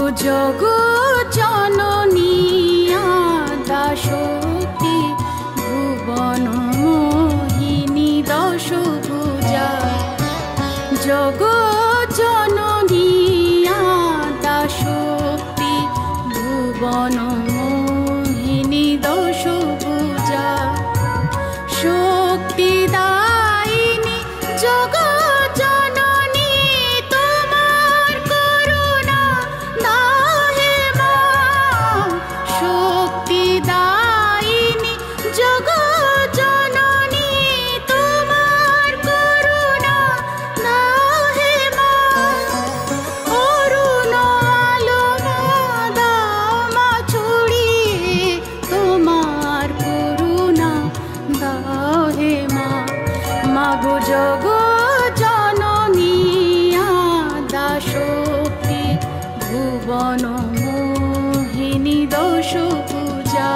Jug জননী আদ্যাশক্তি ভুবন মোহিনী দশ ভুজা। Jug জননী আদ্যাশক্তি ভুবন মোহিনী দশ ভুজা। শক্তিদায়িনী জগ জননী তোমার করুণা দাহে মা। শক্তিদায়িনী জগ জননী তোমার করুণা দাহে মা। অরুণ আলো দামা ছড়িয়ে তোমার করুণা দাহে মা। মাগো জগ জননী আদ্যাশক্তি ভুবন মোহিনী দশ পূজা।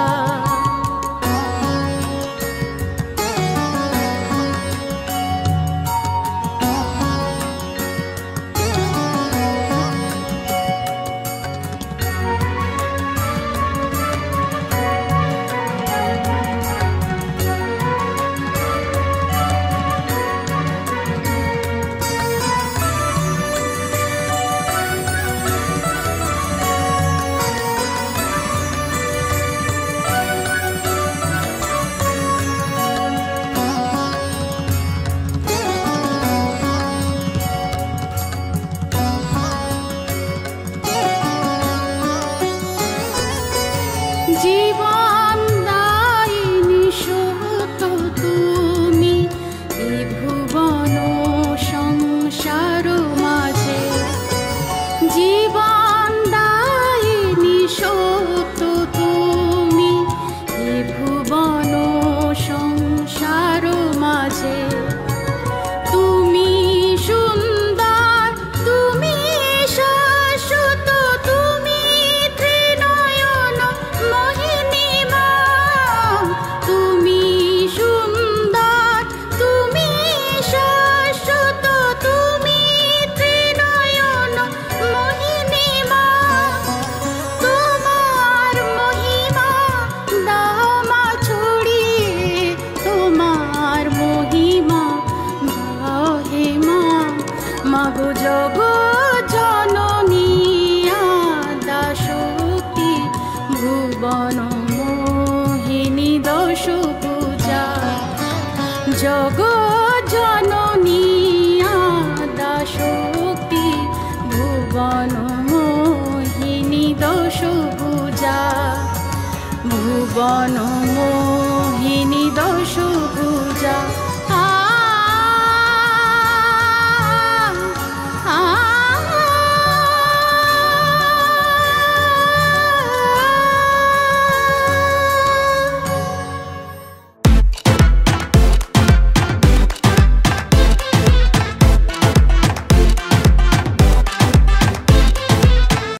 জীবন দায়িনী সত্য তুমি এই ভুবন সংসার মাঝে। জীবন দায়িনী সত্য তুমি এই ভুবন সংসার মাঝে। তুমি সুন্দর, তুমি শাশ্বত, তুমি ত্রিনয়ন মোহিনী মা। তুমি সুন্দর, তুমি শাশ্বত, তুমি ত্রিনয়ন মোহিনী মা। তোমার মহিমা দামা ছড়িয়ে তোমার মহিমা দাহে মা। মাগো জগ